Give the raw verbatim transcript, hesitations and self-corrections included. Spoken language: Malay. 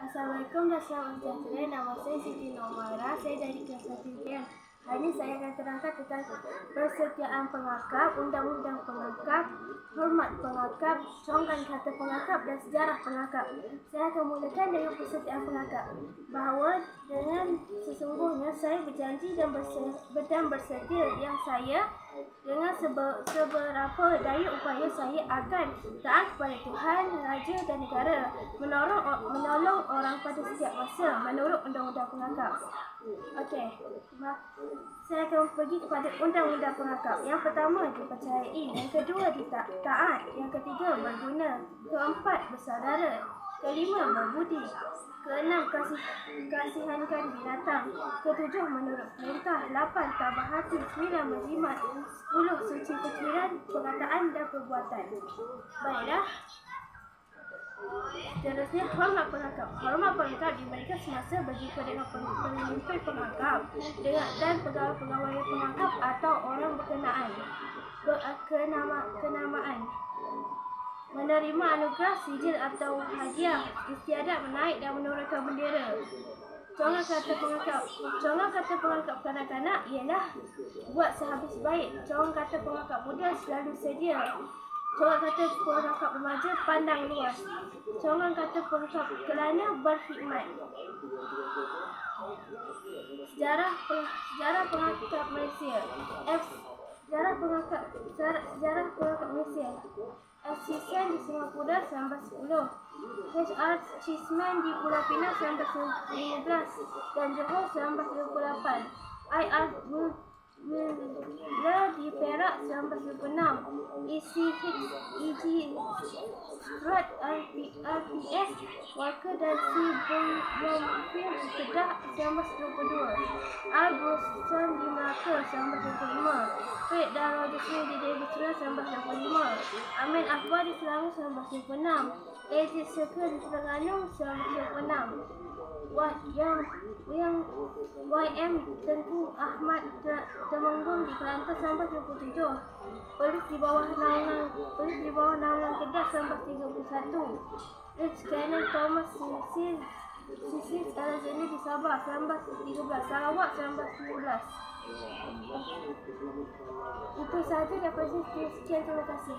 Assalamualaikum dan selamat sejahtera. Nama saya Siti Nomaira. Saya dari kelas satu U K M. Hari ini saya akan terangkan tentang persetiaan pengakap, undang-undang pengakap, hormat pengakap, congkan kata pengakap dan sejarah pengakap. Saya akan mulakan dengan persetiaan pengakap. Bahawa dengan sesungguhnya saya berjanji dan bersedia, dan bersedia yang saya dengan sebe, seberapa daya upaya saya akan taat kepada Tuhan, Raja dan Negara, menolong, menolong orang pada setiap masa menurut undang-undang pengakap. Okey, saya akan pergi kepada undang-undang pengakap. Yang pertama, dipercayai. Yang kedua, ditaat. Yang ketiga, berguna. Keempat, bersaudara. Kelima, berbudi. Keenam, kasih, kasihankan binatang. Ketujuh, menurut perintah. Lapan, tabah hati. Sembilan, berjimat. Sepuluh, suci fikiran, perkataan dan perbuatan. Baiklah. Seterusnya, hormat pengakap. Hormat pengakap diberikan semasa bagi perdana pemimpin pengakap dan pegawai-pegawai pengakap atau orang berkenaan. Kenama, kenamaan. Menerima anugerah, sijil atau hadiah, istiadat menaik dan menurunkan bendera. Congkan kata pengakap. Congkan kata pengakap kanak-kanak ialah buat sehabis baik. Congkan kata pengakap muda, selalu sedia. Congkan kata pengakap remaja, pandang luas. Congkan kata pengakap kelana, berkhidmat. Sejarah sejarah pengakap Malaysia. F Sejarah pengakap sejarah, sejarah pengakap Malaysia. F. Sisson di Singapura seribu sembilan ratus sepuluh. H. R. Cheeseman di Pulau Pinang seribu sembilan ratus lima belas dan Johor seribu sembilan ratus dua puluh lapan. I. R. Wheeler di Perak seribu sembilan ratus dua puluh enam. E. C. Hicks, E. G. Stuart, R P S Walker dan C. Bromfield di Kedah seribu sembilan ratus dua puluh dua. R. Brosnan di Melaka seribu sembilan ratus dua puluh lima. Fred dan Roger Smith di David seribu sembilan ratus dua puluh lima. Amin Akbar di Selangor seribu sembilan ratus dua puluh enam. A J Circle di Terengganu seribu sembilan ratus dua puluh enam. Wah, yang yang Y M Tengku Ahmad Temenggung di Kelantan seribu sembilan ratus dua puluh tujuh. Polis di bawah naungan Polis di bawah naungan Kedah seribu sembilan ratus tiga puluh satu. Rich Cannon Thomas Cecil Cecil Alexander di Sabah seribu sembilan ratus tiga belas. Sarawak seribu sembilan ratus sembilan belas. Itu sahaja daripada saya. Sekian, terima kasih.